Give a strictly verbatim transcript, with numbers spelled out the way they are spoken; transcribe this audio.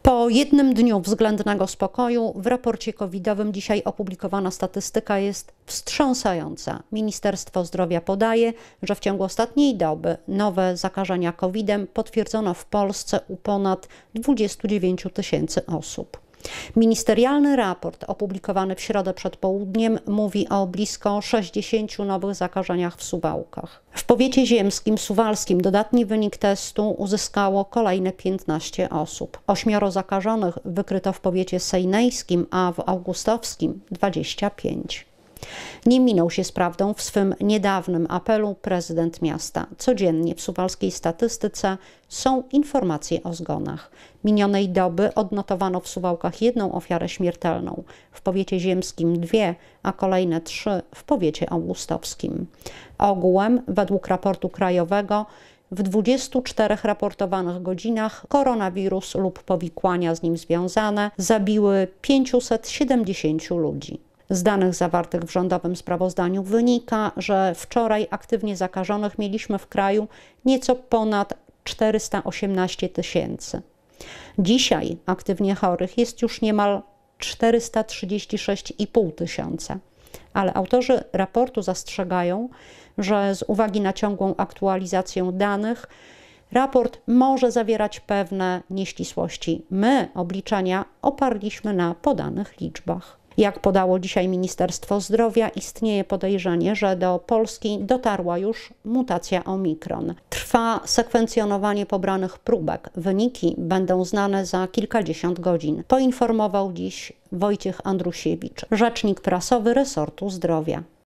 Po jednym dniu względnego spokoju w raporcie covidowym dzisiaj opublikowana statystyka jest wstrząsająca. Ministerstwo Zdrowia podaje, że w ciągu ostatniej doby nowe zakażenia kowidem potwierdzono w Polsce u ponad dwudziestu dziewięciu tysięcy osób. Ministerialny raport opublikowany w środę przed południem mówi o blisko sześćdziesięciu nowych zakażeniach w Suwałkach. W powiecie ziemskim, suwalskim dodatni wynik testu uzyskało kolejne piętnaście osób. Ośmioro zakażonych wykryto w powiecie sejnejskim, a w augustowskim dwadzieścia pięć. Nie minął się z prawdą w swym niedawnym apelu prezydent miasta. Codziennie w suwalskiej statystyce są informacje o zgonach. Minionej doby odnotowano w Suwałkach jedną ofiarę śmiertelną, w powiecie ziemskim dwie, a kolejne trzy w powiecie augustowskim. Ogółem, według raportu krajowego, w dwudziestu czterech raportowanych godzinach koronawirus lub powikłania z nim związane zabiły pięciuset siedemdziesięciu ludzi. Z danych zawartych w rządowym sprawozdaniu wynika, że wczoraj aktywnie zakażonych mieliśmy w kraju nieco ponad czterysta osiemnaście tysięcy. Dzisiaj aktywnie chorych jest już niemal czterysta trzydzieści sześć i pół tysiąca. Ale autorzy raportu zastrzegają, że z uwagi na ciągłą aktualizację danych raport może zawierać pewne nieścisłości. My obliczenia oparliśmy na podanych liczbach. Jak podało dzisiaj Ministerstwo Zdrowia, istnieje podejrzenie, że do Polski dotarła już mutacja Omikron. Trwa sekwencjonowanie pobranych próbek. Wyniki będą znane za kilkadziesiąt godzin, poinformował dziś Wojciech Andrusiewicz, rzecznik prasowy resortu zdrowia.